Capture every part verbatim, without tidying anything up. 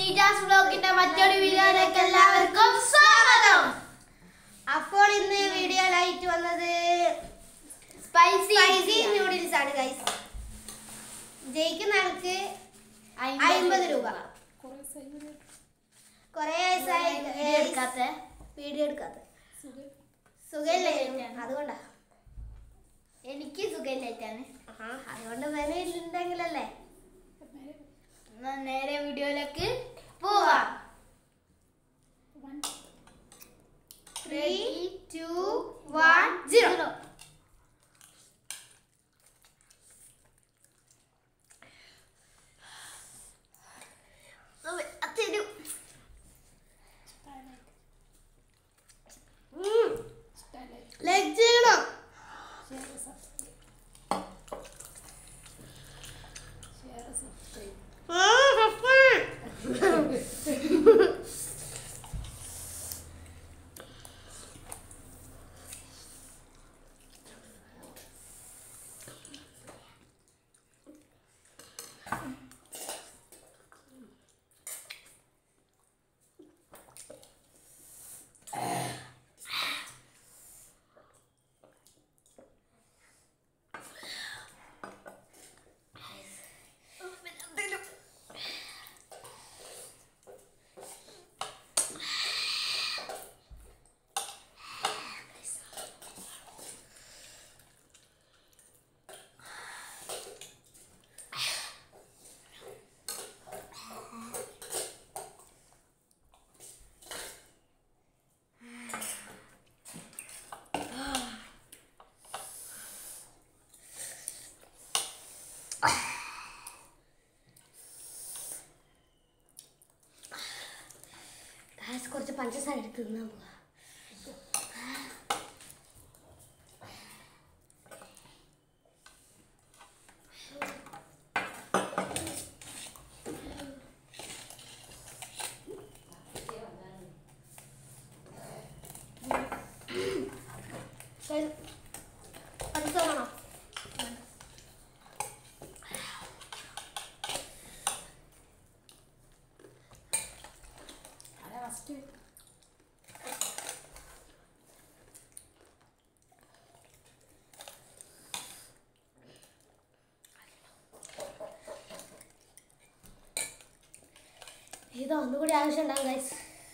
നീജാസ് വ്ലോഗിന്റെ മറ്റൊരു വീഡിയോയിലേക്ക് എല്ലാവർക്കും സ്വാഗതം. അപ്പോൾ ഇന്ന് വീഡിയോയിലായിട്ട് വന്നത് സ്പൈസി സ്പൈസി നൂഡിൽസ് ആണ് ഗൈസ്. ജയിക്കുന്ന ആൾക്ക് അമ്പത് രൂപ. കുറേ ദിവസമായി എടുക്കാത്ത വീഡിയോ എടുക്കാത്ത സുഖമില്ലേ, അതുകൊണ്ടാ. എനിക്ക് സുഖമില്ലായിട്ടാണ്, അതുകൊണ്ട് വില ഉണ്ടെങ്കിലല്ലേ. നേരെ വീഡിയോയിലേക്ക് പോവാം. Three two one zero. Like ചെയ്യണം. കുറച്ച് പഞ്ചസാര എടുത്ത് തിന്നാൻ പോവാ. പഞ്ചസാര വേണോ? ഇത് ഒന്നുകൂടി ആവശ്യമുണ്ടാകും ഗൈസ്.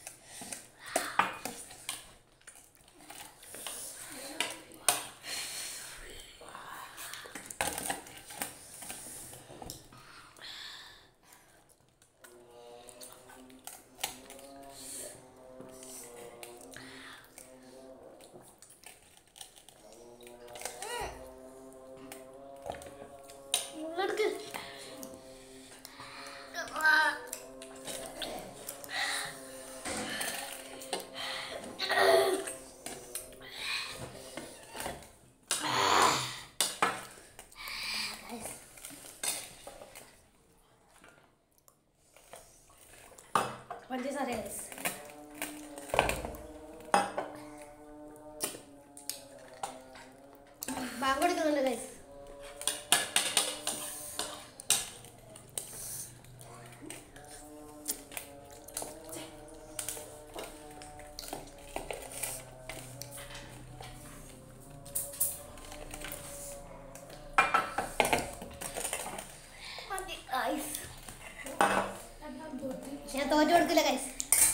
പഞ്ചസാര ഗൈസ്. ബാങ്ക് കൊടുക്കുന്നുണ്ട് ഗൈസ്. ഞാൻ തോറ്റു കൊടുക്കില്ല ഗൈസ്.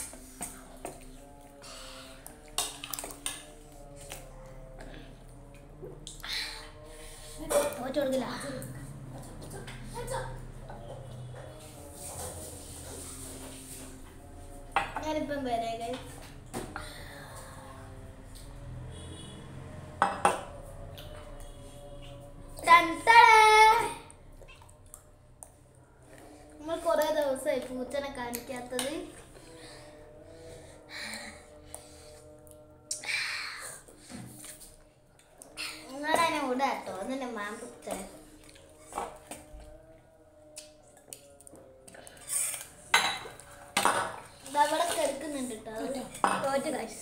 തോറ്റു കൊടുക്കില്ല. ഞാനിപ്പം വരാം ഗൈസ്. നമ്മൾ കുറേ ദിവസമായി പൂച്ചനെ കാണിക്കാത്തത്. നിങ്ങളെ ഓടാട്ടോ അതിന്റെ മാം പൂച്ച. അവിടെ കിടക്കുന്നുണ്ട് കേട്ടോ. തോറ്റ് ഗൈസ്.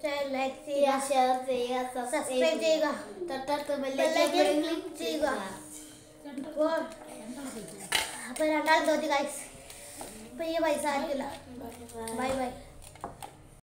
ഇഷ്ടമായി ലൈക്ക് ചെയ്യുക, ചെയ്യുക, ഷെയർ ചെയ്യുക, സബ്സ്ക്രൈബ് ചെയ്യുക, തൊട്ടടുത്ത് ബെല്ലൈക്കൺ ക്ലിക്ക് ചെയ്യുക. ചെയ്യുക. അപ്പോൾ അപ്പോൾ രണ്ടാളും തോറ്റി ഗൈസ്. ഇപ്പോൾ ഈ പൈസ ആയിരിക്കില്ല. Bye by.